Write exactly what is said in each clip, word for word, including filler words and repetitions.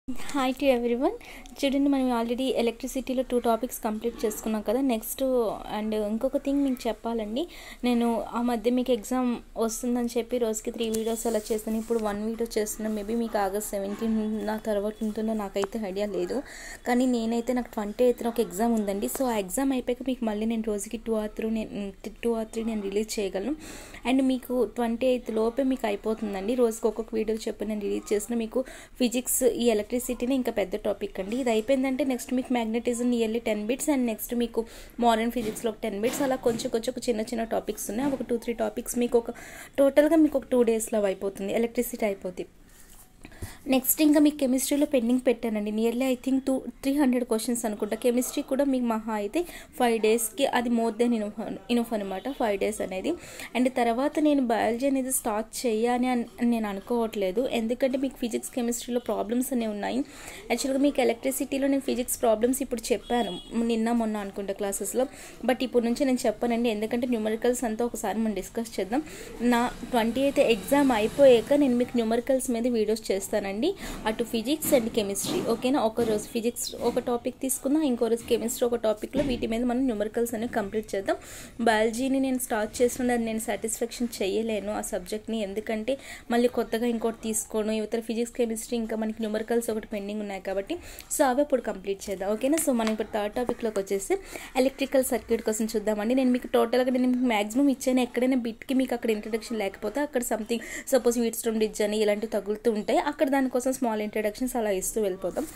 Hi to everyone. చూడండి, మనం already ఎలక్ట్రిసిటీలో టూ టాపిక్స్ కంప్లీట్ చేసుకున్నాం కదా. నెక్స్ట్ అండ్ ఇంకొక థింగ్ మీకు చెప్పాలండి. నేను ఆ మధ్య మీకు ఎగ్జామ్ వస్తుందని చెప్పి రోజుకి త్రీ వీడియోస్ అలా చేస్తాను. ఇప్పుడు వన్ వీడియో చేస్తున్నాను. మేబీ మీకు ఆగస్ట్ సెవెంటీన్ నా తర్వాత ఉంటుందో నాకైతే ఐడియా లేదు. కానీ నేనైతే నాకు ట్వంటీ ఎయిత్ ఒక ఎగ్జామ్ ఉందండి. సో ఆ ఎగ్జామ్ అయిపోయాక మీకు మళ్ళీ నేను రోజుకి టూ ఆర్ త్రీ నేను టూ ఆర్ త్రీ నేను రిలీజ్ చేయగలను. అండ్ మీకు ట్వంటీ ఎయిత్ లోపే మీకు అయిపోతుందండి. రోజుకి ఒక్కొక్క వీడియో చెప్పి నేను రిలీజ్ చేసిన మీకు ఫిజిక్స్ ఈ ఎలక్ట్రిసిటీని ఇంకా పెద్ద టాపిక్ అండి. ఇది అయిపోయిందంటే నెక్స్ట్ మీకు magnetism nearly ten bits and next మీకు మోడర్న్ ఫిజిక్స్లో ఒక టెన్ బిట్స్ అలా కొంచెం కొంచెం ఒక చిన్న చిన్న టాపిక్స్ ఉన్నాయి. ఒక టూ త్రీ టాపిక్స్ మీకు ఒక టోటల్గా మీకు ఒక టూ డేస్లో అయిపోతుంది, ఎలక్ట్రిసిటీ అయిపోతుంది. నెక్స్ట్ ఇంకా మీకు కెమిస్ట్రీలో పెండింగ్ పెట్టానండి. Nearly I think two three hundred questions అనుకుంటా. కెమిస్ట్రీ కూడా మీకు మహా అయితే ఫైవ్ డేస్కి అది మోర్ దెన్ ఇనఫ్ ఇనఫ్ అనమాట, ఫైవ్ డేస్ అనేది. అండ్ తర్వాత నేను బయాలజీ అనేది స్టార్ట్ చేయాలి అని నేను అనుకోవట్లేదు. ఎందుకంటే మీకు ఫిజిక్స్ కెమిస్ట్రీలో ప్రాబ్లమ్స్ అనేవి ఉన్నాయి. యాక్చువల్గా మీకు ఎలక్ట్రిసిటీలో నేను ఫిజిక్స్ ప్రాబ్లమ్స్ ఇప్పుడు చెప్పాను నిన్న మొన్న అనుకుంటా క్లాసెస్లో. బట్ ఇప్పుడు నుంచి నేను చెప్పానండి, ఎందుకంటే న్యూమరికల్స్ అంతా ఒకసారి మనం డిస్కస్ చేద్దాం. నా ట్వంటీ అయితే ఎగ్జామ్ అయిపోయాక నేను మీకు న్యూమరికల్స్ మీద వీడియోస్ చేస్తానండి. అటు ఫిజిక్స్ అండ్ కెమిస్ట్రీ, ఓకేనా. ఒక రోజు ఫిజిక్స్ ఒక టాపిక్ తీసుకుందాం, ఇంకో రోజు కెమిస్ట్రీ ఒక టాపిక్లో వీటి మీద మనం న్యూమరికల్స్ అనేవి కంప్లీట్ చేద్దాం. బయాలజీని నేను స్టార్ట్ చేస్తున్నది అది నేను సాటిస్ఫాక్షన్ చేయలేను ఆ సబ్జెక్ట్ని, ఎందుకంటే మళ్ళీ కొత్తగా ఇంకోటి తీసుకోను. ఇవతల ఫిజిక్స్ కెమిస్ట్రీ ఇంకా మనకి న్యూమరికల్స్ ఒకటి పెండింగ్ ఉన్నాయి కాబట్టి సో అవి ఇప్పుడు కంప్లీట్ చేద్దాం, ఓకేనా. సో మనం ఇప్పుడు థర్డ్ టాపిక్లోకి వచ్చేసి ఎలక్ట్రికల్ సర్క్యూట్ కోసం చూద్దామండి. నేను మీకు టోటల్గా నేను మీకు మ్యాక్సిమం ఇచ్చాను. ఎక్కడైనా బిట్కి మీకు అక్కడ ఇంట్రడక్షన్ లేకపోతే అక్కడ something suppose Wheatstone bridge అని ఇలాంటివి తగులుతూ ఉంటాయి, అక్కడ దానికోసం స్మాల్ ఇంట్రడక్షన్స్ అలా ఇస్తూ వెళ్ళిపోతాం.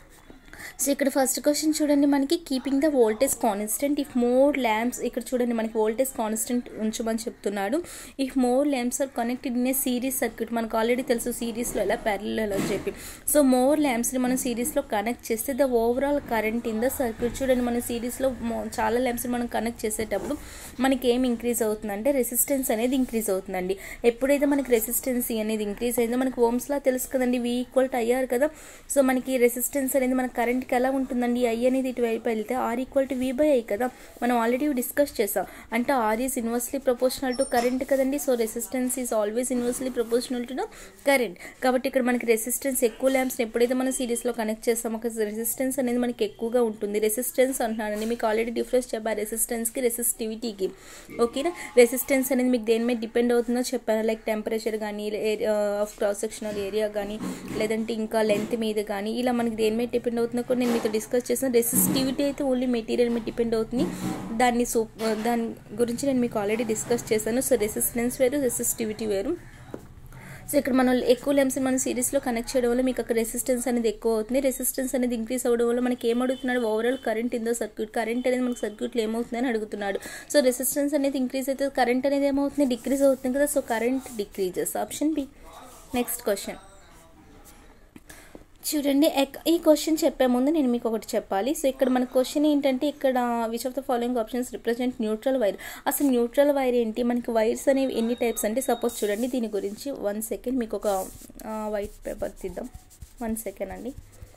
సో ఇక్కడ ఫస్ట్ క్వశ్చన్ చూడండి, మనకి keeping the voltage constant if more lamps, ఇక్కడ చూడండి మనకి వోల్టేజ్ కాన్స్టెంట్ ఉంచమని చెప్తున్నాడు. If more lamps are connected in a series circuit, మనకు ఆల్రెడీ తెలుసు సిరీస్లో ఎలా ప్యారలల్ అని చెప్పి. సో మోర్ ల్యాంప్స్ని మనం సిరీస్లో కనెక్ట్ చేస్తే the overall current in the circuit, చూడండి మన సిరీస్లో చాలా ల్యాంప్స్ని మనం కనెక్ట్ చేసేటప్పుడు మనకి ఏం ఇంక్రీజ్ అవుతుందంటే రెసిస్టెన్స్ అనేది ఇంక్రీజ్ అవుతుందండి. ఎప్పుడైతే మనకి రెసిస్టెన్స్ అనేది ఇంక్రీజ్ అయిందో మనకి ఓమ్స్లా తెలుసు కదండి, వి ఈక్వల్ టు ఐఆర్ కదా. సో మనకి రెసిస్టెన్స్ అనేది మన కరెంట్ ఎలా ఉంటుందండి, ఐ అనేది ఇటువైపు వెళ్తే R equal to V by I కదా. మనం ఆల్రెడీ డిస్కస్ చేసాం. అంటే R is inversely proportional to current కదండి. So resistance is always inversely proportional to current. కాబట్టి ఇక్కడ మనకి రెసిస్టెన్స్ ఎక్కువ ల్యాంప్స్ని ఎప్పుడైతే మనం సిరీస్లో కనెక్ట్ చేస్తామో ఒక రెసిస్టెన్స్ అనేది మనకి ఎక్కువగా ఉంటుంది. రెసిస్టెన్స్ అంటున్నానండి, మీకు ఆల్రెడీ డిఫరెన్స్ చెప్పాను రెసిస్టెన్స్కి రెసిస్టివిటీకి, ఓకేనా. రెసిస్టెన్స్ అనేది మీకు దేని మీద డిపెండ్ అవుతుందో చెప్పాను, లైక్ టెంపరేచర్ కానీ ఆఫ్ క్రాస్ సెక్షనల్ ఏరియా కానీ లేదంటే ఇంకా లెంత్ మీద కానీ ఇలా మనకి దేని మీద డిపెండ్ అవుతుందో కూడా నేను మీతో డిస్కస్ చేసిన. రెసిస్టివిటీ అయితే ఓన్లీ మెటీరియల్ మీద డిపెండ్ అవుతుంది, దాన్ని సో దాని గురించి నేను మీకు ఆల్రెడీ డిస్కస్ చేశాను. సో రెసిస్టెన్స్ వేరు, రెసిస్టివిటీ వేరు. సో ఇక్కడ మనం ఎక్కువ లెమ్స్ని మనం సిరీస్లో కనెక్ట్ చేయడం వల్ల మీకు అక్కడ రెసిస్టెన్స్ అనేది ఎక్కువ అవుతుంది. రెసిస్టెన్స్ అనేది ఇంక్రీజ్ అవ్వడం వల్ల మనకి ఏం అడుగుతున్నాడు, overall current in the circuit, current అనేది మనకి సర్క్యూట్లో ఏమవుతుందని అడుగుతున్నాడు. సో రెసిస్టెన్స్ అనేది ఇంక్రీజ్ అయితే కరెంట్ అనేది ఏమవుతుంది, డిక్రీజ్ అవుతుంది కదా. So current decreases, option B. Next question చూడండి, ఈ క్వశ్చన్ చెప్పే ముందు నేను మీకు ఒకటి చెప్పాలి. సో ఇక్కడ మన క్వశ్చన్ ఏంటంటే, ఇక్కడ which of the following options represent neutral wire. అసలు న్యూట్రల్ వైర్ ఏంటి, మనకి వైర్స్ అనేవి ఎన్ని టైప్స్ అంటే సపోజ్ చూడండి దీని గురించి వన్ సెకండ్ మీకు ఒక వైట్ పేపర్ తీద్దాం, వన్ సెకండ్ అండి.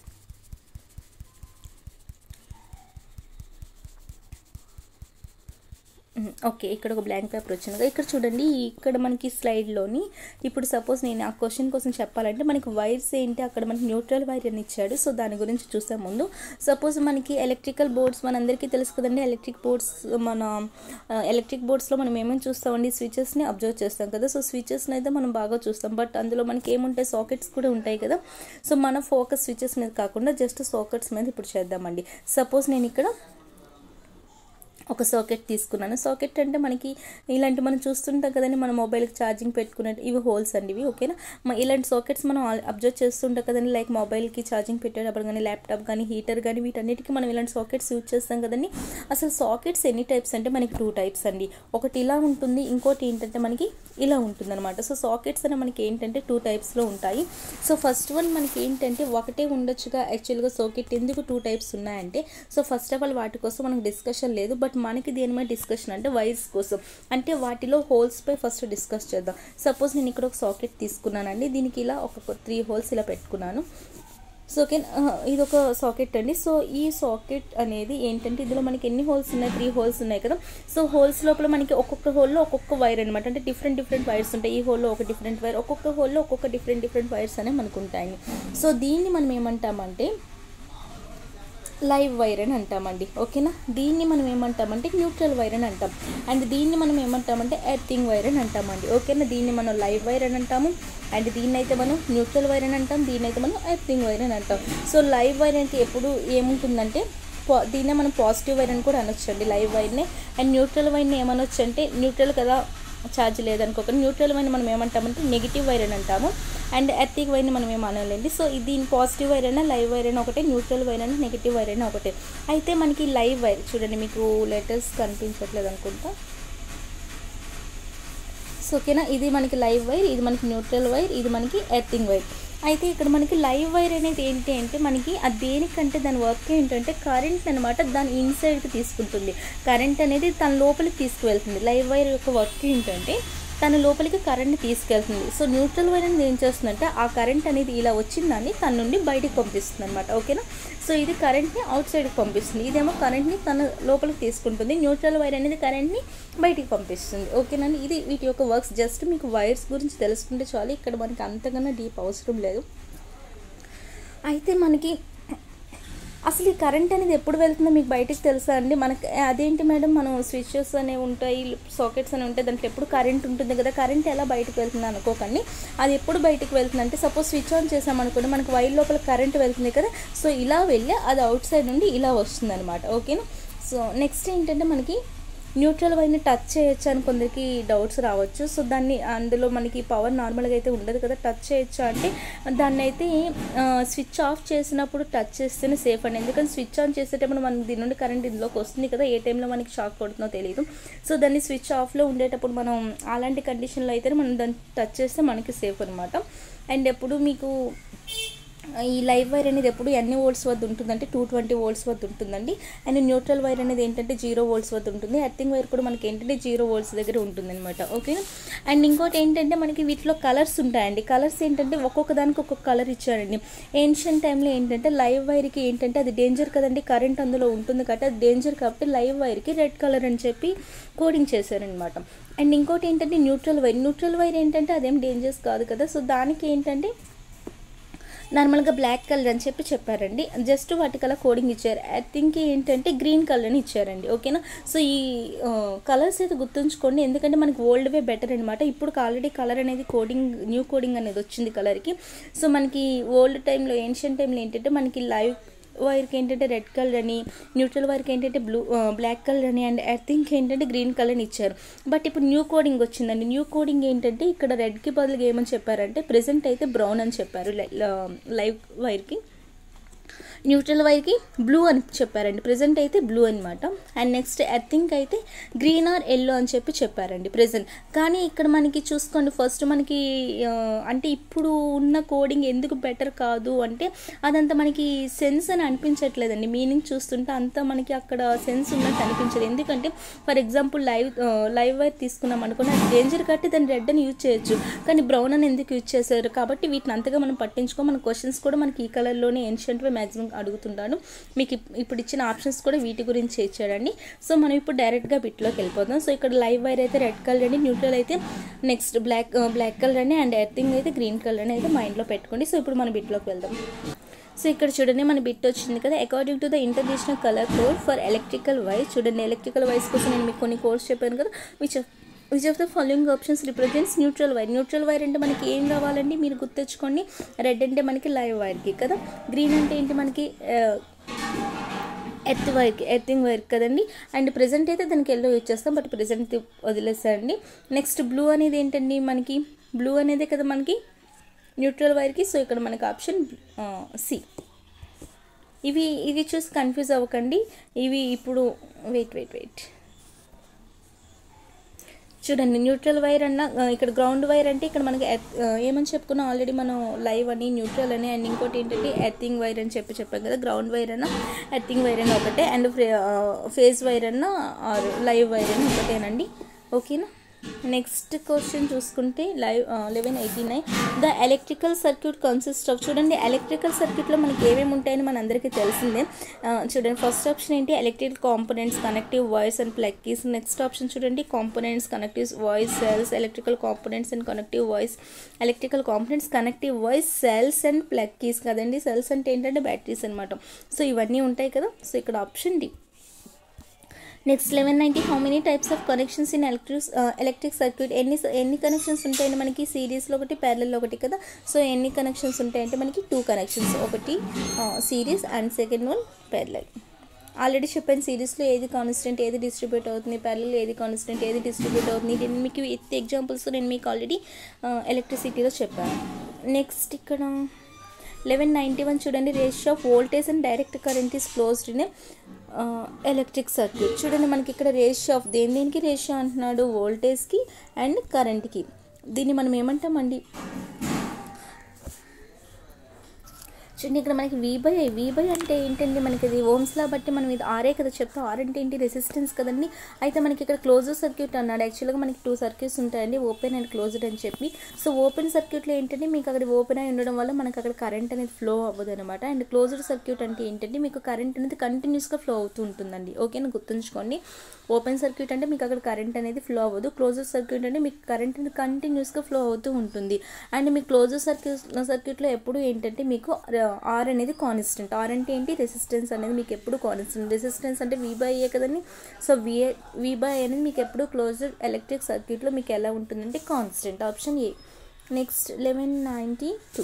ఓకే, ఇక్కడ ఒక బ్లాంక్ పేపర్ వచ్చింది. ఇక్కడ చూడండి, ఇక్కడ మనకి స్లైడ్లోని ఇప్పుడు సపోజ్ నేను ఆ క్వశ్చన్ కోసం చెప్పాలంటే మనకి వైర్స్ ఏంటి, అక్కడ మనకి న్యూట్రల్ వైర్ అని ఇచ్చాడు. సో దాని గురించి చూసే ముందు సపోజ్ మనకి ఎలక్ట్రికల్ బోర్డ్స్ మనందరికీ తెలుసు కదండి. ఎలక్ట్రిక్ బోర్డ్స్ మన ఎలక్ట్రిక్ బోర్డ్స్లో మనం ఏమేమి చూస్తామండి, స్విచెస్ని అబ్జర్వ్ చేస్తాం కదా. సో స్విచెస్ని అయితే మనం బాగా చూస్తాం, బట్ అందులో మనకి ఏముంటాయి, సాకెట్స్ కూడా ఉంటాయి కదా. సో మన ఫోకస్ స్విచెస్ మీద కాకుండా జస్ట్ సాకెట్స్ మీద ఇప్పుడు చేద్దామండి. సపోజ్ నేను ఇక్కడ ఒక సాకెట్ తీసుకున్నాను. సాకెట్ అంటే మనకి ఇలాంటి మనం చూస్తుంటాం కదండి, మన మొబైల్కి ఛార్జింగ్ పెట్టుకునే ఇవి హోల్స్ అండి ఇవి, ఓకేనా. ఇలాంటి సాకెట్స్ మనం అబ్జర్వ్ చేస్తుంటాం కదండి, లైక్ మొబైల్కి ఛార్జింగ్ పెట్టేటప్పుడు కానీ ల్యాప్టాప్ కానీ హీటర్ కానీ వీటన్నిటికీ మనం ఇలాంటి సాకెట్స్ యూజ్ చేస్తాం కదండి. అసలు సాకెట్స్ ఎన్ని టైప్స్ అంటే మనకి టూ టైప్స్ అండి. ఒకటి ఇలా ఉంటుంది, ఇంకోటి ఏంటంటే మనకి ఇలా ఉంటుంది అనమాట. సో సాకెట్స్ అనే మనకి ఏంటంటే టూ టైప్స్లో ఉంటాయి. సో ఫస్ట్ వన్ మనకి ఏంటంటే ఒకటే ఉండొచ్చుగా, యాక్చువల్గా సాకెట్ ఎందుకు టూ టైప్స్ ఉన్నాయంటే, సో ఫస్ట్ ఆఫ్ ఆల్ వాటి కోసం మనకు డిస్కషన్ లేదు, బట్ మనకి దేని మీద డిస్కషన్ అంటే వైర్స్ కోసం, అంటే వాటిలో హోల్స్ పై ఫస్ట్ డిస్కస్ చేద్దాం. సపోజ్ నేను ఇక్కడ ఒక సాకెట్ తీసుకున్నానండి, దీనికి ఇలా ఒక త్రీ హోల్స్ ఇలా పెట్టుకున్నాను. సో ఓకే, ఇది ఒక సాకెట్ అండి. సో ఈ సాకెట్ అనేది ఏంటంటే ఇందులో మనకి ఎన్ని హోల్స్ ఉన్నాయి, త్రీ హోల్స్ ఉన్నాయి కదా. సో హోల్స్ లోపల మనకి ఒక్కొక్క హోల్లో ఒక్కొక్క వైర్ అనమాట, అంటే డిఫరెంట్ డిఫరెంట్ వైర్స్ ఉంటాయి. ఈ హోల్లో ఒక డిఫరెంట్ వైర్, ఒక్కొక్క హోల్లో ఒక్కొక్క డిఫరెంట్ డిఫరెంట్ వైర్స్ అనేవి మనకు ఉంటాయి. సో దీన్ని మనం ఏమంటామంటే లైవ్ వైర్ అని అంటామండి. ఓకేనా, దీన్ని మనం ఏమంటామంటే న్యూట్రల్ వైర్ అని అంటాం. అండ్ దీన్ని మనం ఏమంటామంటే ఎర్తింగ్ వైర్ అని అంటామండి. ఓకేనా, దీన్ని మనం లైవ్ వైర్ అని అంటాము, అండ్ దీన్ని అయితే మనం న్యూట్రల్ వైర్ అని అంటాం, దీన్ని అయితే మనం ఎర్తింగ్ వైర్ అని అంటాం. సో లైవ్ వైర్ అంటే ఎప్పుడు ఏముంటుందంటే దీన్నే మనం పాజిటివ్ వైర్ అని కూడా అనొచ్చండి, లైవ్ వైర్ని. అండ్ న్యూట్రల్ వైర్ని ఏమనొచ్చు అంటే న్యూట్రల్ కదా ఛార్జ్ లేదనుకోకండి, న్యూట్రల్ వైర్ని మనం ఏమంటామంటే నెగిటివ్ వైర్ అని అంటాము. అండ్ ఎర్తింగ్ వైర్ని మనం ఏమనాలండి. సో దీని పాజిటివ్ వైర్ అయినా లైవ్ వైర్ అయినా ఒకటే, న్యూట్రల్ వైర్ అయినా నెగిటివ్ వైర్ అయినా ఒకటే. అయితే మనకి లైవ్ వైర్ చూడండి, మీకు లెటర్స్ కనిపించట్లేదు అనుకుంటా. సో ఓకేనా, ఇది మనకి లైవ్ వైర్, ఇది మనకి న్యూట్రల్ వైర్, ఇది మనకి ఎర్తింగ్ వైర్. అయితే ఇక్కడ మనకి లైవ్ వైర్ అనేది ఏంటి అంటే మనకి అది దేనికంటే దాని వర్క్ ఏంటంటే కరెంట్ అనమాట దాని ఇన్సైడ్కి తీసుకుంటుంది. కరెంట్ అనేది తన లోపలికి తీసుకువెళ్తుంది. లైవ్ వైర్ యొక్క వర్క్ ఏంటంటే తన లోపలికి కరెంట్ని తీసుకెళ్తుంది. సో న్యూట్రల్ వైర్ అనేది ఏం చేస్తుందంటే ఆ కరెంట్ అనేది ఇలా వచ్చిందని తన నుండి బయటికి పంపిస్తుంది అనమాట. ఓకేనా, సో ఇది కరెంట్ని అవుట్ సైడ్కి పంపిస్తుంది, ఇదేమో కరెంట్ని తన లోపలికి తీసుకుంటుంది. న్యూట్రల్ వైర్ అనేది కరెంట్ని బయటికి పంపిస్తుంది. ఓకేనండి, ఇది వీటి యొక్క వర్క్స్. జస్ట్ మీకు వైర్స్ గురించి తెలుసుకుంటే చాలు, ఇక్కడ మనకి అంతకన్నా డీప్ అవసరం లేదు. అయితే మనకి అసలు ఈ కరెంట్ అనేది ఎప్పుడు వెళ్తుందో మీకు బయటికి తెలుసా అండి? మనకి అదేంటి మేడం, మనం స్విచెస్ అనేవి ఉంటాయి, సాకెట్స్ అనేవి ఉంటాయి, దాంట్లో ఎప్పుడు కరెంట్ ఉంటుంది కదా, కరెంట్ ఎలా బయటకు వెళ్తుంది అనుకోకండి. అది ఎప్పుడు బయటకు వెళ్తుంది అంటే సపోజ్ స్విచ్ ఆన్ చేసామనుకోండి, మనకి వైర్ లోపల కరెంట్ వెళ్తుంది కదా, సో ఇలా వెళ్ళి అది అవుట్ సైడ్ నుండి ఇలా వస్తుంది అనమాట. ఓకేనా, సో నెక్స్ట్ ఏంటంటే మనకి న్యూట్రల్ వైర్ని టచ్ చేయొచ్చు అని కొందరికి డౌట్స్ రావచ్చు. సో దాన్ని అందులో మనకి పవర్ నార్మల్గా అయితే ఉండదు కదా, టచ్ చేయొచ్చు అంటే దాన్ని అయితే స్విచ్ ఆఫ్ చేసినప్పుడు టచ్ చేస్తేనే సేఫ్ అండి. ఎందుకంటే స్విచ్ ఆన్ చేసేటప్పుడు మనకి దీని నుండి కరెంట్ ఇందులోకి వస్తుంది కదా, ఏ టైంలో మనకి షాక్ కొడుతుందో తెలియదు. సో దాన్ని స్విచ్ ఆఫ్లో ఉండేటప్పుడు మనం అలాంటి కండిషన్లో అయితే మనం దాన్ని టచ్ చేస్తే మనకి సేఫ్ అనమాట. అండ్ ఎప్పుడు మీకు ఈ లైవ్ వైర్ అనేది ఎప్పుడు ఎన్ని వోల్ట్స్ వద్ద ఉంటుందంటే టూ ట్వంటీ వోల్ట్స్ వద్ద ఉంటుందండి. అండ్ న్యూట్రల్ వైర్ అనేది ఏంటంటే జీరో వోల్ట్స్ వద్ద ఉంటుంది. ఎర్తింగ్ వైర్ కూడా మనకి ఏంటంటే జీరో వోల్ట్స్ దగ్గర ఉంటుంది అనమాట. ఓకేనా, అండ్ ఇంకోటి ఏంటంటే మనకి వీటిలో కలర్స్ ఉంటాయండి. కలర్స్ ఏంటంటే ఒక్కొక్క దానికి ఒక్కొక్క కలర్ ఇచ్చారండి. ఏన్షియన్ టైంలో ఏంటంటే లైవ్ వైర్కి ఏంటంటే అది డేంజర్ కదండి, కరెంట్ అందులో ఉంటుంది కాబట్టి అది డేంజర్ కాబట్టి లైవ్ వైర్కి రెడ్ కలర్ అని చెప్పి కోడింగ్ చేశారనమాట. అండ్ ఇంకోటి ఏంటంటే న్యూట్రల్ వైర్, న్యూట్రల్ వైర్ ఏంటంటే అదేం డేంజర్స్ కాదు కదా, సో దానికి ఏంటంటే నార్మల్గా బ్లాక్ కలర్ అని చెప్పి చెప్పారండి. జస్ట్ వాటి కలర్ కోడింగ్ ఇచ్చారు. ఐ థింక్ ఏంటంటే గ్రీన్ కలర్ అని ఇచ్చారండి. ఓకేనా, సో ఈ కలర్స్ అయితే గుర్తుంచుకోండి, ఎందుకంటే మనకి ఓల్డ్ వే బెటర్ అనమాట. ఇప్పుడు ఆల్రెడీ కలర్ అనేది కోడింగ్ న్యూ కోడింగ్ అనేది వచ్చింది కలర్కి. సో మనకి ఓల్డ్ టైంలో ఏన్షియన్ టైంలో ఏంటంటే మనకి లైవ్ వైర్కి ఏంటంటే రెడ్ కలర్ అని, న్యూట్రల్ వైర్కి ఏంటంటే బ్లూ బ్లాక్ కలర్ అని, అండ్ ఎర్తింగ్కి ఏంటంటే గ్రీన్ కలర్ అని ఇచ్చారు. బట్ ఇప్పుడు న్యూ కోడింగ్ వచ్చిందండి. న్యూ కోడింగ్ ఏంటంటే ఇక్కడ రెడ్కి బదులుగా ఏమని చెప్పారంటే ప్రెజెంట్ అయితే బ్రౌన్ అని చెప్పారు లైవ్ వైర్కి. న్యూట్రల్ వైర్కి బ్లూ అని చెప్పారండి, ప్రెజెంట్ అయితే బ్లూ అనమాట. అండ్ నెక్స్ట్ ఎర్తింగ్ అయితే గ్రీన్ ఆర్ ఎల్లో అని చెప్పి చెప్పారండి ప్రెజెంట్. కానీ ఇక్కడ మనకి చూసుకోండి, ఫస్ట్ మనకి అంటే ఇప్పుడు ఉన్న కోడింగ్ ఎందుకు బెటర్ కాదు అంటే అదంతా మనకి సెన్స్ అని అనిపించట్లేదండి. మీనింగ్ చూస్తుంటే అంతా మనకి అక్కడ సెన్స్ ఉన్నట్టు అనిపించదు. ఎందుకంటే for example live live wire తీసుకున్నాం అనుకోండి, అది డేంజర్ కాబట్టి దాన్ని రెడ్ అని యూజ్ చేయొచ్చు, కానీ బ్రౌన్ అని ఎందుకు యూజ్ చేశారు కాబట్టి వీటిని అంతగా మనం పట్టించుకో. మన క్వశ్చన్స్ కూడా మనకి ఈ కలర్లోనే ఏన్షియంట్ వే మ్యాక్సిమం అడుగుతుంటాను. మీకు ఇప్పుడు ఇచ్చిన ఆప్షన్స్ కూడా వీటి గురించి ఇచ్చాడండి. సో మనం ఇప్పుడు డైరెక్ట్గా బిట్లోకి వెళ్ళిపోతాం. సో ఇక్కడ లైవ్ వైర్ అయితే రెడ్ కలర్ అండి, న్యూట్రల్ అయితే నెక్స్ట్ బ్లాక్ బ్లాక్ కలర్ అని, అండ్ ఎర్తింగ్ అయితే గ్రీన్ కలర్ అని అయితే మైండ్లో పెట్టుకోండి. సో ఇప్పుడు మనం బిట్లోకి వెళ్దాం. సో ఇక్కడ చూడండి మన బిట్ వచ్చింది కదా, according to the international colour code for electrical wires. చూడండి ఎలక్ట్రికల్ వైర్స్ కోసం నేను మీకు కొన్ని కోడ్స్ చెప్పాను కదా, which which of the following options represents neutral wire. Neutral wire అంటే మనకి ఏం కావాలండి మీరు గుర్తుంచుకోండి. రెడ్ అంటే మనకి లైవ్ వైర్కి కదా, గ్రీన్ అంటే ఏంటి మనకి ఎర్త్ వైర్కి ఎర్తింగ్ వైర్ కదండి. అండ్ ప్రెజెంట్ అయితే దానికి ఎల్లో యూజ్ చేస్తాం, బట్ ప్రెజెంట్ వదిలేస్తారండి. నెక్స్ట్ బ్లూ అనేది ఏంటండి మనకి బ్లూ అనేదే కదా మనకి న్యూట్రల్ వైర్కి. సో ఇక్కడ మనకి ఆప్షన్ సి. ఇవి ఇవి చూసి కన్ఫ్యూజ్ అవ్వకండి. ఇవి ఇప్పుడు వెయిట్ వెయిట్ వెయిట్ చూడండి, న్యూట్రల్ వైర్ అన్న ఇక్కడ గ్రౌండ్ వైర్ అంటే ఇక్కడ మనకి ఏమని చెప్పుకున్నాం ఆల్రెడీ మనం, లైవ్ అని న్యూట్రల్ అని, అండ్ ఇంకోటి ఏంటంటే ఎర్తింగ్ వైర్ అని చెప్పి చెప్పాం కదా. గ్రౌండ్ వైర్ అన్న ఎర్తింగ్ వైర్ అని ఒకటే, అండ్ ఫేజ్ వైర్ అన్న ఆర్ లైవ్ వైర్ అని ఒకటేనండి. ఓకేనా, నెక్స్ట్ క్వశ్చన్ చూసుకుంటే live eleven eighty nine the electrical circuit consist of. చూడండి ఎలక్ట్రికల్ సర్క్యూట్లో మనకి ఏమేమి ఉంటాయని మన అందరికీ తెలిసిందే. చూడండి ఫస్ట్ ఆప్షన్ ఏంటి, electrical components, connective wires and plug keys. Next option చూడండి, components, connective wires, cells, electrical components and connective wires, electrical components, connective wires, cells and plug keys కదండి. సెల్స్ అంటే ఏంటంటే బ్యాటరీస్ అనమాట. సో ఇవన్నీ ఉంటాయి కదా. So ఇక్కడ option D. Next eleven ninety how many types of connections in electric electric circuit. ఎన్ని ఎన్ని కనెక్షన్స్ ఉంటాయంటే మనకి సిరీస్లో ఒకటి, ప్యారలల్లో ఒకటి కదా. సో ఎన్ని కనెక్షన్స్ ఉంటాయంటే మనకి టూ కనెక్షన్స్, ఒకటి series and second one parallel. Already చెప్పాను సిరీస్లో ఏది కాన్స్టెంట్ ఏది డిస్ట్రిబ్యూట్ అవుతుంది, ప్యారలల్ ఏది కాన్స్టెంట్ ఏది డిస్ట్రిబ్యూట్ అవుతుంది. నేను మీకు విత్ ఎగ్జాంపుల్స్ నేను మీకు ఆల్రెడీ ఎలక్ట్రిసిటీలో చెప్పాను. నెక్స్ట్ ఇక్కడ లెవెన్ నైంటీ వన్ చూడండి, ratio of voltage and direct current is closed in electric circuit. చూడండి మనకి ఇక్కడ రేషియో ఆఫ్ దేని దేనికి రేషియో అంటున్నాడు, వోల్టేజ్కి అండ్ కరెంట్కి. దీన్ని మనం ఏమంటామండి, చూడండి ఇక్కడ మనకి V by I. V by అంటే ఏంటండి, మనకి ఇది ఓమ్స్లా బట్టి మనం ఇది ఆరే కదా చెప్తాం. ఆర్ అంటే ఏంటి, రెసిస్టెన్స్ కదండి. అయితే మనకి ఇక్కడ క్లోజ్డ్ సర్క్యూట్ అన్నాడు. యాక్చువల్గా మనకి టూ సర్క్యూట్స్ ఉంటాయండి, ఓపెన్ అండ్ క్లోజ్డ్ అని చెప్పి. సో ఓపెన్ సర్క్యూట్లో ఏంటంటే మీకు అక్కడ ఓపెన్ అయి ఉండడం వల్ల మనకు అక్కడ కరెంట్ అనేది ఫ్లో అవ్వదు అనమాట. అండ్ క్లోజ్డ్ సర్క్యూట్ అంటే ఏంటంటే మీకు కరెంట్ అనేది కంటిన్యూస్గా ఫ్లో అవుతూ ఉంటుందండి. ఓకేనా, గుర్తుంచుకోండి. ఓపెన్ సర్క్యూట్ అంటే మీకు అక్కడ కరెంట్ అనేది ఫ్లో అవ్వదు. క్లోజ్డ్ సర్క్యూట్ అంటే మీకు కరెంట్ అనేది కంటిన్యూస్గా ఫ్లో అవుతూ ఉంటుంది. అండ్ మీ క్లోజ్డ్ సర్క్యూట్ సర్క్యూట్లో ఎప్పుడు ఏంటంటే మీకు ఆర్ అనేది కాన్స్టెంట్. ఆర్ అంటే ఏంటి, రెసిస్టెన్స్ అనేది మీకు ఎప్పుడు కాన్స్టెంట్. రెసిస్టెన్స్ అంటే వి బై ఏ కదండి. సో వి వి బై అనేది మీకు ఎప్పుడు క్లోజ్డ్ ఎలక్ట్రిక్ సర్క్యూట్లో మీకు ఎలా ఉంటుందంటే constant. Option A. Next eleven ninety two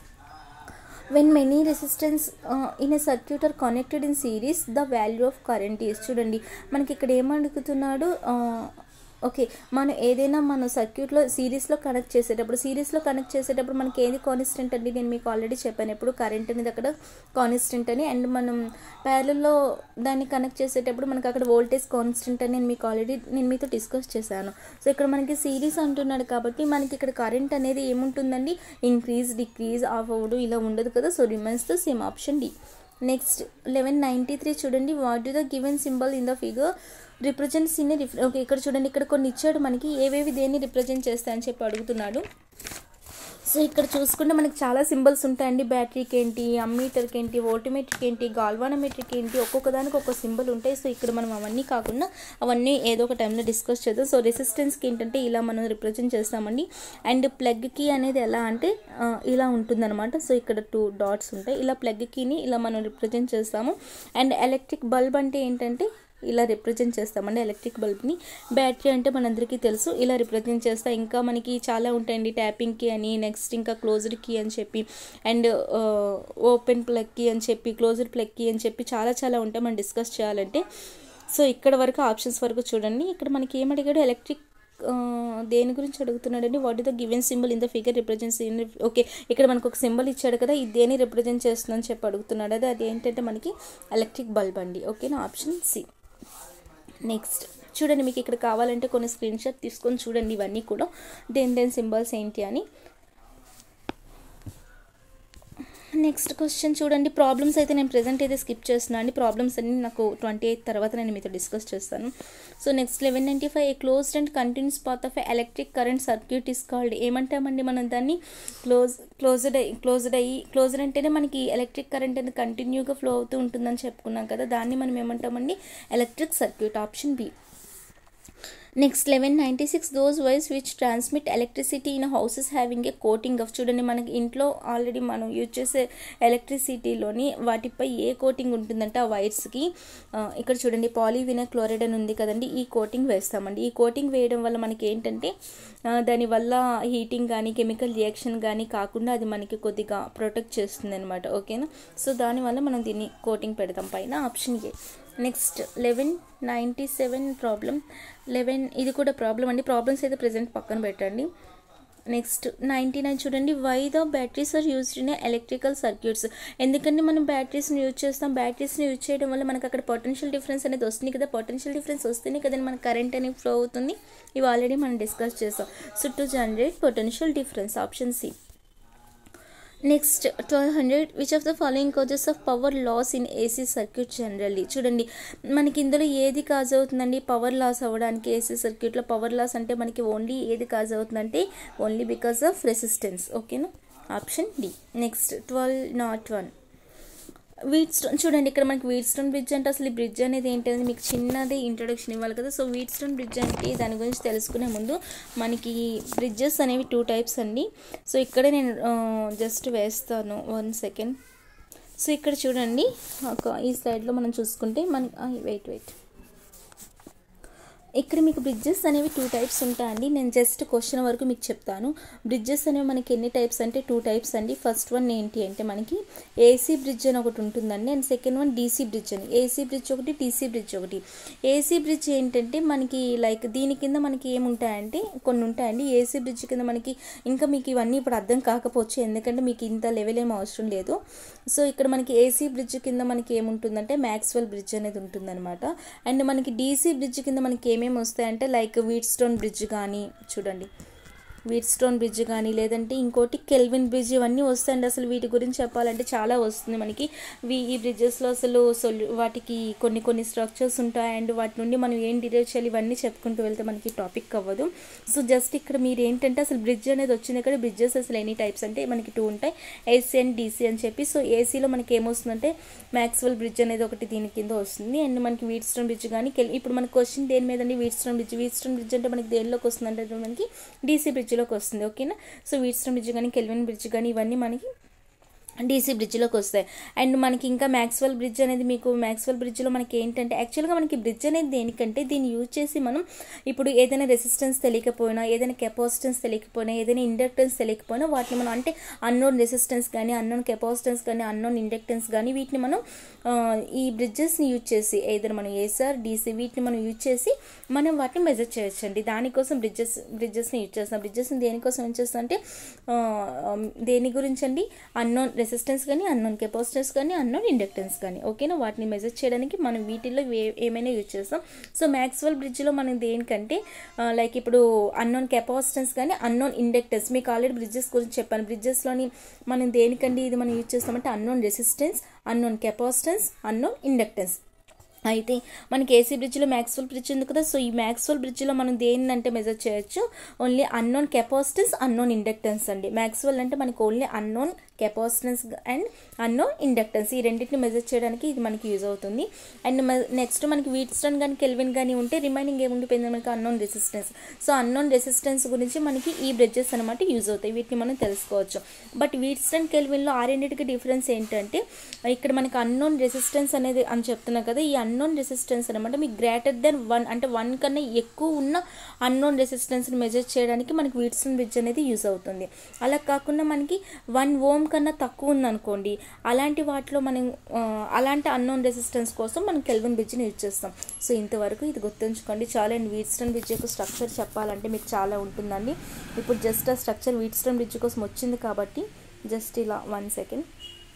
when many resistance uh, in a circuit are connected in series the value of current is. చూడండి మనకి ఇక్కడ ఏమడుగుతున్నాడు, ఓకే మనం ఏదైనా మన సర్క్యూట్లో సిరీస్లో కనెక్ట్ చేసేటప్పుడు సిరీస్లో కనెక్ట్ చేసేటప్పుడు మనకి ఏది కాన్స్టెంట్ అండి, నేను మీకు ఆల్రెడీ చెప్పాను ఎప్పుడు కరెంట్ అనేది అక్కడ కాన్స్టెంట్ అని. అండ్ మనం ప్యారలల్లో దాన్ని కనెక్ట్ చేసేటప్పుడు మనకి అక్కడ వోల్టేజ్ కాన్స్టెంట్ అని నేను మీకు ఆల్రెడీ నేను మీతో డిస్కస్ చేశాను. సో ఇక్కడ మనకి సిరీస్ అంటున్నాడు కాబట్టి మనకి ఇక్కడ కరెంట్ అనేది ఏముంటుందండి, ఇంక్రీజ్ డిక్రీజ్ ఆఫ్ అవ్వడం ఇలా ఉండదు కదా. So remains the same, option D. Next eleven ninety three చూడండి, what do the given symbol in the figure represents in riff okay ఇక్కడ చూడండి ఇక్కడ కొన్ని ఇచ్చాడు మనకి, ఏవేవి దేన్ని రిప్రజెంట్ చేస్తాయని చెప్పి అడుగుతున్నాడు. సో ఇక్కడ చూసుకుంటే మనకి చాలా సింబల్స్ ఉంటాయండి. బ్యాటరీకి ఏంటి, అమ్మీటర్కి ఏంటి, వోల్టీమీటర్కి ఏంటి, గాల్వానోమీటర్కి ఏంటి, ఒక్కొక్క దానికి ఒక్కొక్క సింబల్ ఉంటాయి. సో ఇక్కడ మనం అవన్నీ కాకుండా అవన్నీ ఏదో ఒక టైంలో డిస్కస్ చేద్దాం. సో రెసిస్టెన్స్కి ఏంటంటే ఇలా మనం రిప్రజెంట్ చేస్తామండి. అండ్ ప్లగ్కి అనేది ఎలా అంటే ఇలా ఉంటుందన్నమాట. సో ఇక్కడ టూ డాట్స్ ఉంటాయి. ఇలా ప్లగ్ కీని ఇలా మనం రిప్రజెంట్ చేస్తాము. అండ్ ఎలక్ట్రిక్ బల్బ్ అంటే ఏంటంటే ఇలా రిప్రజెంట్ చేస్తామండి ఎలక్ట్రిక్ బల్బ్ని. బ్యాటరీ అంటే మనందరికీ తెలుసు, ఇలా రిప్రజెంట్ చేస్తాం. ఇంకా మనకి చాలా ఉంటాయండి, ట్యాపింగ్కి అని, నెక్స్ట్ ఇంకా క్లోజ్డ్కి అని చెప్పి, అండ్ ఓపెన్ ప్లగ్కి అని చెప్పి, క్లోజ్డ్ ప్లగ్కి అని చెప్పి చాలా చాలా ఉంటాయి మనం డిస్కస్ చేయాలంటే. సో ఇక్కడ వరకు ఆప్షన్స్ వరకు చూడండి. ఇక్కడ మనకి ఏమడిగాడు, ఎలక్ట్రిక్ దేని గురించి అడుగుతున్నాడండి, what is the given symbol in the figure represents in. Okay ఇక్కడ మనకు ఒక సింబల్ ఇచ్చాడు కదా, ఇది దేని రిప్రజెంట్ చేస్తుందని చెప్పి అడుగుతున్నాడు. అది అది ఏంటంటే మనకి ఎలక్ట్రిక్ బల్బ్ అండి. ఓకేనా, ఆప్షన్ సి. నెక్స్ట్ చూడండి మీకు ఇక్కడ కావాలంటే కొన్ని స్క్రీన్ షాట్ తీసుకొని చూడండి ఇవన్నీ కూడా దేని దేని సింబల్స్ ఏంటి అని. నెక్స్ట్ క్వశ్చన్ చూడండి, ప్రాబ్లమ్స్ అయితే నేను ప్రెజెంట్ అయితే స్కిప్ చేస్తున్నాను అండి. ప్రాబ్లమ్స్ అన్ని నాకు ట్వంటీ ఎయిత్ తర్వాత నేను మీతో డిస్కస్ చేస్తాను. So next eleven ninety five a closed and continuous path of electric current circuit is called. ఏమంటామండి మనం దాన్ని, క్లోజ్ క్లోజ్డ్ అయ్యి క్లోజ్డ్ అయ్యి క్లోజ్డ్ అంటేనే మనకి ఎలక్ట్రిక్ కరెంట్ అనేది కంటిన్యూగా ఫ్లో అవుతూ ఉంటుందని చెప్పుకున్నాం కదా, దాన్ని మనం ఏమంటామండి, electric circuit. Option B. Next eleven ninety six those wires which transmit electricity in houses having a coating of. చూడండి మనకి ఇంట్లో ఆల్రెడీ మనం యూజ్ చేసే ఎలక్ట్రిసిటీలోని వాటిపై ఏ కోటింగ్ ఉంటుందంటే ఆ వైర్స్కి ఇక్కడ చూడండి పాలీవినైల్ క్లోరైడ్ అని ఉంది కదండి, ఈ కోటింగ్ వేస్తామండి. ఈ కోటింగ్ వేయడం వల్ల మనకి ఏంటంటే దానివల్ల హీటింగ్ కానీ కెమికల్ రియాక్షన్ కానీ కాకుండా అది మనకి కొద్దిగా ప్రొటెక్ట్ చేస్తుంది అనమాట. ఓకేనా, సో దానివల్ల మనం దీన్ని కోటింగ్ పెడతాం పైన. Option A. Next eleven ninety seven problem eleven ఇది కూడా ప్రాబ్లం అండి. ప్రాబ్లమ్స్ అయితే ప్రెజెంట్ పక్కన పెట్టండి. నెక్స్ట్ నైంటీ నైన్ చూడండి, why the batteries are used in electrical circuits. ఎందుకంటే మనం బ్యాటరీస్ని యూజ్ చేస్తాం, బ్యాటరీస్ని యూజ్ చేయడం వల్ల మనకు అక్కడ పొటెన్షియల్ డిఫరెన్స్ అనేది వస్తుంది కదా, పొటెన్షియల్ డిఫరెన్స్ వస్తేనే కదండి మనకు కరెంట్ అనేది ఫ్లో అవుతుంది. ఇవి ఆల్రెడీ మనం డిస్కస్ చేస్తాం. So to generate potential difference. Option C. Next twelve hundred which of the following causes of power loss in AC circuit generally. చూడండి మనకి ఇందులో ఏది కాజ్ అవుతుందండి పవర్ లాస్ అవ్వడానికి ఏసీ సర్క్యూట్లో. పవర్ లాస్ అంటే మనకి ఓన్లీ ఏది కాజ్ అవుతుందంటే ఓన్లీ బికాస్ ఆఫ్ రెసిస్టెన్స్. ఓకేనా, option D. Next twelve nought one Wheatstone. చూడండి ఇక్కడ మనకి వీట్ స్టోన్ బ్రిడ్జ్ అంటే అసలు ఈ బ్రిడ్జ్ అనేది ఏంటనేది మీకు చిన్నది ఇంట్రొడక్షన్ ఇవ్వాలి కదా. సో వీట్ స్టోన్ బ్రిడ్జ్ అంటే దాని గురించి తెలుసుకునే ముందు మనకి బ్రిడ్జెస్ అనేవి టూ టైప్స్ అండి. సో ఇక్కడే నేను జస్ట్ వేస్తాను వన్ సెకండ్. సో ఇక్కడ చూడండి ఒక ఈ సైడ్లో మనం చూసుకుంటే మనకి వెయిట్ వెయిట్ ఇక్కడ మీకు బ్రిడ్జెస్ అనేవి టూ టైప్స్ ఉంటాయండి. నేను జస్ట్ క్వశ్చన్ వరకు మీకు చెప్తాను. బ్రిడ్జెస్ అనేవి మనకి ఎన్ని టైప్స్ అంటే టూ టైప్స్ అండి. ఫస్ట్ వన్ ఏంటి అంటే మనకి ఏసీ బ్రిడ్జ్ అని ఒకటి ఉంటుందండి, and second one DC bridge అని. ఏసీ బ్రిడ్జ్ ఒకటి, డీసీ బ్రిడ్జ్ ఒకటి. ఏసీ బ్రిడ్జ్ ఏంటంటే మనకి లైక్ దీని కింద మనకి ఏముంటాయంటే కొన్ని ఉంటాయండి. ఏసీ బ్రిడ్జ్ కింద మనకి ఇంకా మీకు ఇవన్నీ ఇప్పుడు అర్థం కాకపోవచ్చు ఎందుకంటే మీకు ఇంత లెవెల్ ఏం అవసరం లేదు. సో ఇక్కడ మనకి ఏసీ బ్రిడ్జ్ కింద మనకి ఏముంటుందంటే మ్యాక్స్వెల్ బ్రిడ్జ్ అనేది ఉంటుందన్నమాట. అండ్ మనకి డీసీ బ్రిడ్జ్ కింద మనకి ఏమేమి వస్తాయంటే లైక్ వీట్ స్టోన్ బ్రిడ్జ్ కానీ, చూడండి వీట్ స్టోన్ బ్రిడ్జ్ కానీ లేదంటే ఇంకోటి కెల్విన్ బ్రిడ్జ్, ఇవన్నీ వస్తాయండి. అసలు వీటి గురించి చెప్పాలంటే చాలా వస్తుంది మనకి. ఈ బ్రిడ్జెస్లో అసలు సొల్యూ వాటికి కొన్ని కొన్ని స్ట్రక్చర్స్ ఉంటాయి అండ్ వాటి నుండి మనం ఏం డిరైవ్ చేయాలి ఇవన్నీ చెప్పుకుంటూ వెళ్తే మనకి టాపిక్ అవ్వదు. సో జస్ట్ ఇక్కడ మీరు ఏంటంటే అసలు బ్రిడ్జ్ అనేది వచ్చింది ఇక్కడ. బ్రిడ్జెస్ అసలు ఎన్ని టైప్స్ అంటే మనకి టూ ఉంటాయి, ఏసీ అండ్ డీసీ అని చెప్పి. సో ఏసీలో మనకి ఏమొస్తుందంటే మ్యాక్స్వెల్ బ్రిడ్జ్ అనేది ఒకటి దీని కింద వస్తుంది. అండ్ మనకి వీట్ స్టోన్ బ్రిడ్జ్ కానీ ఇప్పుడు మనకి క్వశ్చన్ దేని మీద అండి Wheatstone bridge. Wheatstone bridge అంటే మనకి దేనిలోకి వస్తుంది అంటే మనకి డీసీ బ్రిడ్జ్ లోకి వస్తుంది. ఓకేనా, సో వీట్ స్టోన్ బ్రిడ్జ్ కానీ కెల్విన్ బ్రిడ్జ్ కానీ ఇవన్నీ మనకి డీసీ బ్రిడ్జ్లోకి వస్తాయి. అండ్ మనకి ఇంకా మ్యాక్స్వెల్ బ్రిడ్జ్ అనేది మీకు మ్యాక్స్వెల్ బ్రిడ్జ్లో మనకి ఏంటంటే యాక్చువల్గా మనకి బ్రిడ్జ్ అనేది దేనికంటే దీన్ని యూజ్ చేసి మనం ఇప్పుడు ఏదైనా రెసిస్టెన్స్ తెలియకపోయినా, ఏదైనా కెపాసిటెన్స్ తెలియకపోయినా, ఏదైనా ఇండక్టెన్స్ తెలియకపోయినా వాటిని మనం అంటే అన్నోన్ రెసిస్టెన్స్ కానీ, అన్నోన్ కెపాసిటెన్స్ కానీ, అన్నోన్ ఇండక్టెన్స్ కానీ వీటిని మనం ఈ బ్రిడ్జెస్ని యూజ్ చేసి ఏదైనా మనం ఏసార్ డీసీ వీటిని మనం యూజ్ చేసి మనం వాటిని మెజర్ చేయొచ్చండి. దానికోసం బ్రిడ్జెస్ బ్రిడ్జెస్ని యూజ్ చేస్తాం. బ్రిడ్జెస్ని దేనికోసం యూజ్ చేస్తాం అంటే దేని గురించి అండి అన్నోన్ రెసిస్టెన్స్ కానీ, అన్నోన్ కెపాసిటెన్స్ కానీ, అన్నోన్ ఇండక్టెన్స్ కానీ. ఓకేనా, వాటిని మెజర్ చేయడానికి మనం వీటిల్లో ఏమైనా యూజ్ చేస్తాం. సో మ్యాక్స్వెల్ బ్రిడ్జ్లో మనం దేనికంటే లైక్ ఇప్పుడు అన్నోన్ కెపాసిటెన్స్ కానీ, అన్నోన్ ఇండక్టెన్స్ మీకు ఆల్రెడీ బ్రిడ్జెస్ గురించి చెప్పాను. బ్రిడ్జెస్లోని మనం దేనికండి ఇది మనం యూజ్ చేస్తామంటే unknown resistance, unknown capacitance, unknown inductance. అయితే మనకి ఏసీ బ్రిడ్జ్లో మ్యాక్స్వెల్ బ్రిడ్జ్ ఉంది కదా. సో ఈ మ్యాక్స్వెల్ బ్రిడ్జ్లో మనం దేన్నంటే మెజర్ చేయొచ్చు only unknown capacitance, unknown inductance అండి. మ్యాక్స్వెల్ అంటే మనకి only unknown capacitance and unknown inductance ఈ రెండింటిని మెజర్ చేయడానికి ఇది మనకి యూజ్ అవుతుంది. అండ్ నెక్స్ట్ మనకి వీట్ స్టోన్ కానీ కెల్విన్ కానీ ఉంటే రిమైనింగ్ ఏముండిపోయింది మనకి unknown resistance. So unknown resistance గురించి మనకి ఈ బ్రిడ్జెస్ అనమాట యూజ్ అవుతాయి. వీటిని మనం తెలుసుకోవచ్చు. బట్ వీట్ స్టోన్ కెల్విన్లో ఆ రెండింటికి డిఫరెన్స్ ఏంటంటే ఇక్కడ మనకి అన్నోన్ రెసిస్టెన్స్ అనేది అని చెప్తున్నాం కదా. ఈ అన్నోన్ రెసిస్టెన్స్ అనమాట మీకు గ్రేటర్ దెన్ వన్ అంటే వన్ కన్నా ఎక్కువ ఉన్న అన్నోన్ రెసిస్టెన్స్ని మెజర్ చేయడానికి మనకి వీట్ స్టోన్ బ్రిడ్జ్ అనేది యూజ్ అవుతుంది. అలా కాకుండా మనకి వన్ ఓమ్ కన్నా తక్కువ ఉందనుకోండి అలాంటి వాటిలో మనం అలాంటి అన్నోన్ రెసిస్టెన్స్ కోసం మనం కెల్విన్ బ్రిడ్జ్ని యూజ్ చేస్తాం. సో ఇంతవరకు ఇది గుర్తుంచుకోండి చాలా. అండ్ వీట్ స్టోన్ బ్రిడ్జ్ యొక్క స్ట్రక్చర్ చెప్పాలంటే మీకు చాలా ఉంటుందండి. ఇప్పుడు జస్ట్ ఆ స్ట్రక్చర్ వీట్ స్టోన్ బ్రిడ్జ్ కోసం వచ్చింది కాబట్టి జస్ట్ ఇలా వన్ సెకండ్.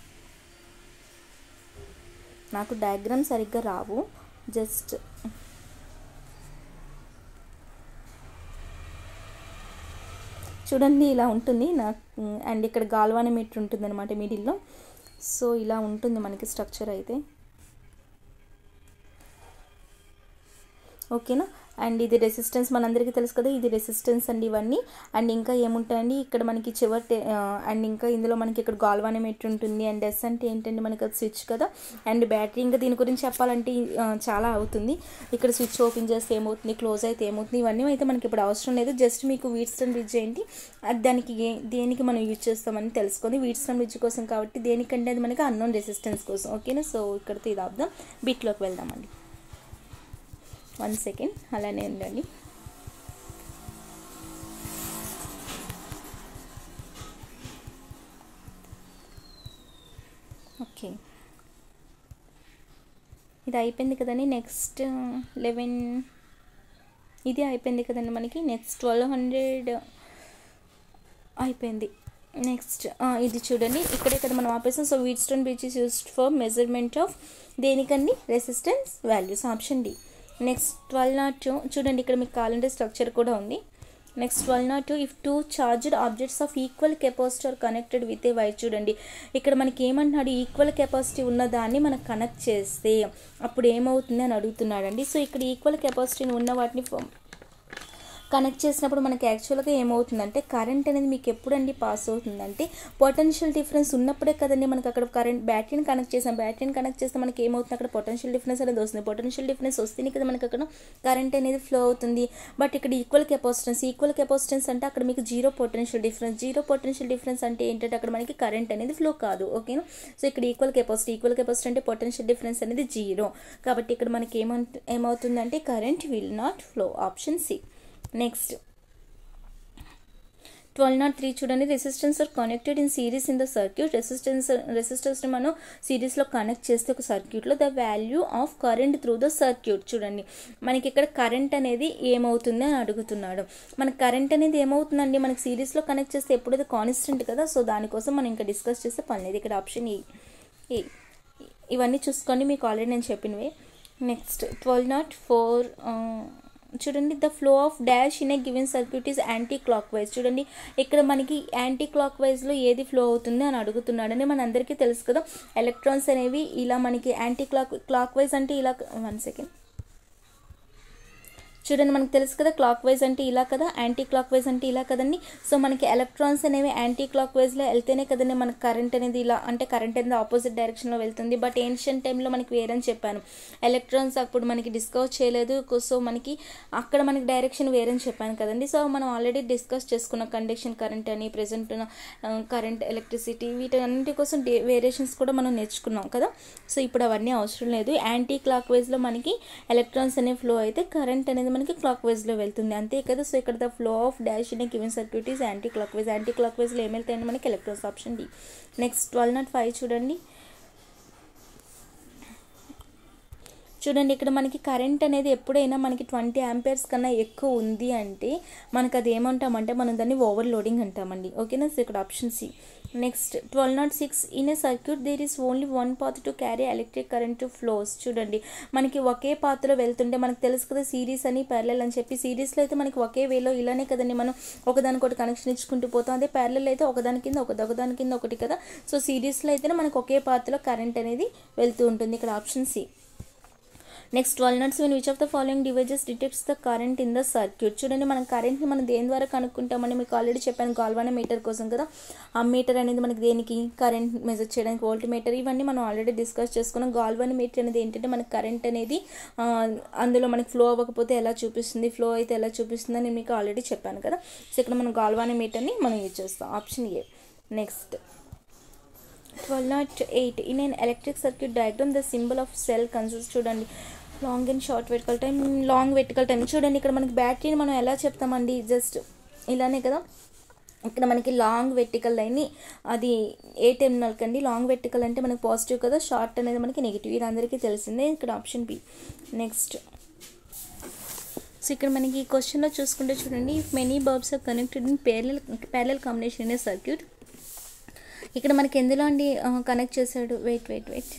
నాకు డయాగ్రామ్ సరిగ్గా రావు, జస్ట్ చూడండి ఇలా ఉంటుంది నాకు. అండ్ ఇక్కడ గాల్వానోమీటర్ ఉంటుంది అనమాట మిడిల్లో. సో ఇలా ఉంటుంది మనకి స్ట్రక్చర్ అయితే. ఓకేనా, అండ్ ఇది రెసిస్టెన్స్ మనందరికీ తెలుసు కదా, ఇది రెసిస్టెన్స్ అండి ఇవన్నీ. అండ్ ఇంకా ఏముంటాయండి ఇక్కడ మనకి చివరి అండ్ ఇంకా ఇందులో మనకి ఇక్కడ గాల్వానోమీటర్ ఉంటుంది. అండ్ ఎస్ అంటే ఏంటంటే మనకి అది స్విచ్ కదా. అండ్ బ్యాటరీ ఇంకా దీని గురించి చెప్పాలంటే చాలా అవుతుంది. ఇక్కడ స్విచ్ ఓపెన్ చేస్తే ఏమవుతుంది, క్లోజ్ అయితే ఏమవుతుంది, ఇవన్నీ అయితే మనకి ఇప్పుడు అవసరం లేదు. జస్ట్ మీకు వీట్ స్టోన్ బ్రిడ్జ్ ఏంటి అది దానికి దేనికి మనం యూజ్ చేస్తామని తెలుసుకొని వీట్ స్టోన్ బ్రిడ్జ్ కోసం కాబట్టి దేనికంటే అది మనకి అన్నోన్ రెసిస్టెన్స్ కోసం. ఓకేనా, సో ఇక్కడితో ఇది ఆపుదాం, బిట్లోకి వెళ్దామండి. వన్ సెకండ్ అలానే ఉండండి. ఓకే, ఇది అయిపోయింది కదండి. నెక్స్ట్ లెవెన్ ఇది అయిపోయింది కదండి మనకి. నెక్స్ట్ ట్వెల్వ్ హండ్రెడ్ అయిపోయింది. నెక్స్ట్ ఇది చూడండి ఇక్కడే కదా మనం ఆపేసాం. So Wheatstone bridge is used for measurement of దేనికండి resistance values, option D. Next twelve nought two చూడండి ఇక్కడ మీకు కావాలంటే స్ట్రక్చర్ కూడా ఉంది. Next twelve nought two if two charged objects of equal capacity are connected with a wire. చూడండి ఇక్కడ మనకి ఏమంటున్నాడు, ఈక్వల్ కెపాసిటీ ఉన్నదాన్ని మనం కనెక్ట్ చేస్తే అప్పుడు ఏమవుతుంది అని అడుగుతున్నాడండి. సో ఇక్కడ ఈక్వల్ కెపాసిటీ ఉన్న వాటిని కనెక్ట్ చేసినప్పుడు మనకి యాక్చువల్గా ఏమవుతుందంటే కరెంట్ అనేది మీకు ఎప్పుడండి పాస్ అవుతుందంటే పొటెన్షియల్ డిఫరెన్స్ ఉన్నప్పుడే కదండి మనకి అక్కడ కరెంట్. బ్యాటరీని కనెక్ట్ చేసాం, బ్యాటరీని కనెక్ట్ చేస్తే మనకి ఏమవుతుంది, అక్కడ పొటెన్షియల్ డిఫరెన్స్ అనేది వస్తుంది. పొటెన్షియల్ డిఫరెన్స్ వస్తేనే కదా మనకి అక్కడ కరెంట్ అనేది ఫ్లో అవుతుంది. బట్ ఇక్కడ ఈక్వల్ కెపాసిటెన్స్, ఈక్వల్ కెపాసిటెన్స్ అంటే అక్కడ మీకు zero potential difference. Zero potential difference అంటే ఏంటంటే అక్కడ మనకి కరెంట్ అనేది ఫ్లో కాదు. ఓకేనా. సో ఇక్కడ ఈక్వల్ కెపాసిటీ, ఈక్వల్ కెపాసిటీ అంటే పొటెన్షియల్ డిఫరెన్స్ అనేది జీరో. కాబట్టి ఇక్కడ మనకి ఏమవు ఏమవుతుందంటే current will not flow. Option C. Next twelve nought three చూడండి, resistance are connected in series in the circuit. Resistance రెసిస్టెన్స్ని మనం సిరీస్లో కనెక్ట్ చేస్తే ఒక సర్క్యూట్లో the value of current through the circuit. చూడండి మనకి ఇక్కడ కరెంట్ అనేది ఏమవుతుంది అని అడుగుతున్నాడు. మనకి కరెంట్ అనేది ఏమవుతుందండి, మనకి సిరీస్లో కనెక్ట్ చేస్తే ఎప్పుడైతే కాన్స్టెంట్ కదా. సో దానికోసం మనం ఇంకా డిస్కస్ చేస్తే పని లేదు. ఇక్కడ ఆప్షన్ ఈ ఇవన్నీ చూసుకోండి, మీకు ఆల్రెడీ నేను చెప్పినవి. నెక్స్ట్ ట్వెల్వ్ నాట్ ఫోర్ చూడండి, the flow of dash in a given circuit is anticlockwise. చూడండి ఇక్కడ మనకి యాంటీ క్లాక్ వైజ్లో ఏది ఫ్లో అవుతుంది అని అడుగుతున్నాడని మన అందరికీ తెలుసు కదా. ఎలక్ట్రాన్స్ అనేవి ఇలా మనకి యాంటీ క్లాక్ క్లాక్ వైజ్ అంటే ఇలా. వన్ సెకండ్ చూడండి మనకు తెలుసు కదా, క్లాక్ వైజ్ అంటే ఇలా కదా, యాంటీ క్లాక్ వైజ్ అంటే ఇలా కదండి. సో మనకి ఎలక్ట్రాన్స్ అనేవి యాంటీ క్లాక్ వైజ్లో వెళ్తేనే కదండి మనకి కరెంట్ అనేది ఇలా, అంటే కరెంట్ అనేది ఆపోజిట్ డైరెక్షన్లో వెళ్తుంది. బట్ ఏన్షియంట్ టైంలో మనకి వేరని చెప్పాను, ఎలక్ట్రాన్స్ అప్పుడు మనకి డిస్కవర్ చేయలేదు. సో మనకి అక్కడ మనకి డైరెక్షన్ వేరని చెప్పాను కదండి. సో మనం ఆల్రెడీ డిస్కస్ చేసుకున్న కండక్షన్ కరెంట్ అని, ప్రెజెంట్ కరెంట్, ఎలక్ట్రిసిటీ, వీటన్నింటి కోసం వేరియేషన్స్ కూడా మనం నేర్చుకున్నాం కదా. సో ఇప్పుడు అవన్నీ అవసరం లేదు. యాంటీ క్లాక్ వైజ్లో మనకి ఎలక్ట్రాన్స్ అనే ఫ్లో అయితే కరెంట్ అనేది మనకి క్లాక్ వైజ్లో వెళ్తుంది, అంతే కదా. సో ఇక్కడ the flow of dash in a given circuit is anticlockwise. యాంటీ క్లాక్ వైజ్లో ఏం వెళ్తాయండి మనకి electrons. Option D. Next twelve nought five చూడండి, చూడండి ఇక్కడ మనకి కరెంట్ అనేది ఎప్పుడైనా మనకి ట్వంటీ యాంపియర్స్ కన్నా ఎక్కువ ఉంది అంటే మనకు అది ఏమంటామంటే మనం దాన్ని ఓవర్లోడింగ్ అంటామండి. ఓకేనా. సో ఇక్కడ option C. Next twelve nought six in a circuit there is only one path to carry electric current flows. చూడండి మనకి ఒకే పాత్రలో వెళ్తుంటే మనకు తెలుసు కదా సిరీస్ అని ప్యారలల్ అని చెప్పి. సిరీస్లో అయితే మనకి ఒకే వేలో ఇలానే కదండి మనం ఒకదానికొకటి కనెక్షన్ ఇచ్చుకుంటూ పోతాం. అదే ప్యారలల్ అయితే ఒకదాని కింద ఒకటి ఒకదాని కింద ఒకటి కదా. సో సిరీస్లో అయితేనే మనకు ఒకే పాత్రలో కరెంట్ అనేది వెళ్తూ ఉంటుంది. ఇక్కడ option C. Next twelve nought seven which of the following devices detects the current in the circuit. చూడండి మనం కరెంట్ని మనం దేని ద్వారా కనుక్కుంటామని మీకు ఆల్రెడీ చెప్పాను, గాల్వానా మీటర్ కోసం కదా. ఆ మీటర్ అనేది మనకి దేనికి, కరెంట్ మెజర్ చేయడానికి వోల్ట్ మీటర్. ఇవన్నీ మనం ఆల్రెడీ డిస్కస్ చేసుకున్నాం. గాల్వానా మీటర్ అనేది ఏంటంటే మనకి కరెంట్ అనేది అందులో మనకి ఫ్లో అవ్వకపోతే ఎలా చూపిస్తుంది, ఫ్లో అయితే ఎలా చూపిస్తుంది అని మీకు ఆల్రెడీ చెప్పాను కదా. సో ఇక్కడ మనం గాల్వానా మీటర్ని మనం యూజ్ చేస్తాం. Option A. Next twelve nought eight in an electric circuit diagram the symbol of cell consist. చూడండి long and short vertical time, long vertical time. చూడండి ఇక్కడ మనకి బ్యాటరీని మనం ఎలా చెప్తామండి, జస్ట్ ఇలానే కదా. ఇక్కడ మనకి లాంగ్ వెర్టికల్ లైన్ అది ఏ టెర్మినల్ కండి, లాంగ్ వెర్టికల్ అంటే మనకి పాజిటివ్ కదా, షార్ట్ అనేది మనకి నెగిటివ్. ఇది అందరికీ తెలిసిందే. ఇక్కడ ఆప్షన్ బి. నెక్స్ట్ సో ఇక్కడ మనకి ఈ క్వశ్చన్లో చూసుకుంటే చూడండి, if many bulbs are connected in parallel parallel combination in a circuit. ఇక్కడ మనకి ఎందులో అండి కనెక్ట్ చేశాడు, వెయిట్ వెయిట్ వెయిట్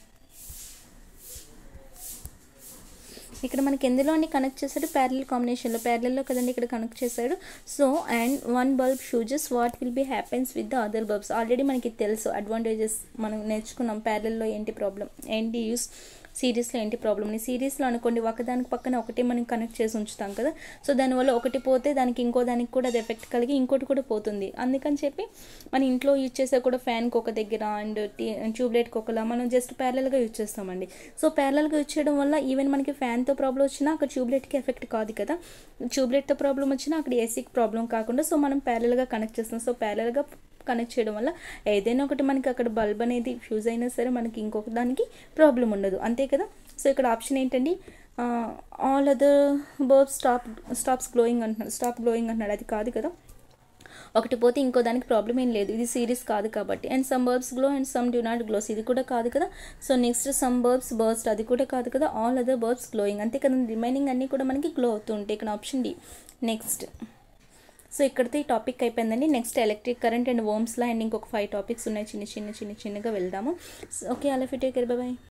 ఇక్కడ మనకి ఎందులో అండి కనెక్ట్ చేశాడు, ప్యారలల్ కాంబినేషన్లో, ప్యారలల్లో కదండి ఇక్కడ కనెక్ట్ చేశాడు. So and one bulb fuses what will be happens with the other bulbs. Already మనకి తెలుసు అడ్వాంటేజెస్ మనం నేర్చుకున్నాం. ప్యారలల్లో ఏంటి ప్రాబ్లం, ఏంటి యూస్, సిరీస్లో ఏంటి ప్రాబ్లమ్. సిరీస్లో అనుకోండి ఒకదానికి పక్కన ఒకటి మనం కనెక్ట్ చేసి ఉంచుతాం కదా. సో దానివల్ల ఒకటి పోతే దానికి ఇంకో దానికి కూడా అది ఎఫెక్ట్ కలిగి ఇంకోటి కూడా పోతుంది. అందుకని చెప్పి మన ఇంట్లో యూజ్ చేసే కూడా ఫ్యాన్కి ఒక దగ్గర అండ్ టీ ట్యూబ్లైట్కి ఒకలా మనం జస్ట్ ప్యారలల్గా యూజ్ చేస్తామండి. సో ప్యారలల్గా యూజ్ చేయడం వల్ల ఈవెన్ మనకి ఫ్యాన్తో ప్రాబ్లం వచ్చినా అక్కడ ట్యూబ్లైట్కి ఎఫెక్ట్ కాదు కదా. ట్యూబ్లైట్తో ప్రాబ్లం వచ్చినా అక్కడ ఏసీకి ప్రాబ్లం కాకుండా సో మనం ప్యారలల్గా కనెక్ట్ చేస్తాం. సో ప్యారలల్గా కనెక్ట్ చేయడం వల్ల ఏదైనా ఒకటి మనకి అక్కడ బల్బ్ అనేది ఫ్యూజ్ అయినా సరే మనకి ఇంకొక దానికి ప్రాబ్లం ఉండదు, అంతే కదా. సో ఇక్కడ ఆప్షన్ ఏంటండి, all other bulbs stop stops glowing అంటున్నాడు, స్టాప్ గ్లోయింగ్ అంటున్నాడు. అది కాదు కదా, ఒకటి పోతే ఇంకో దానికి ప్రాబ్లం ఏం లేదు, ఇది సిరీస్ కాదు కాబట్టి. And some bulbs glow and some do not glows, ఇది కూడా కాదు కదా. So next some bulbs burst, అది కూడా కాదు కదా. ఆల్ అదర్ బల్బ్స్ గ్లోయింగ్, అంతే కదా. రిమైనింగ్ అన్నీ కూడా మనకి గ్లో అవుతూ ఉంటాయి. ఇక్కడ ఆప్షన్ డి. నెక్స్ట్ సో ఇక్కడితో ఈ టాపిక్ అయిపోయిందండి. Next electric current and Ohm's law and ఇంకొక ఫైవ్ టాపిక్స్ ఉన్నాయి, చిన్న చిన్న చిన్న చిన్నగా వెళ్దాము. ఓకే, అలా fit take care, bye bye.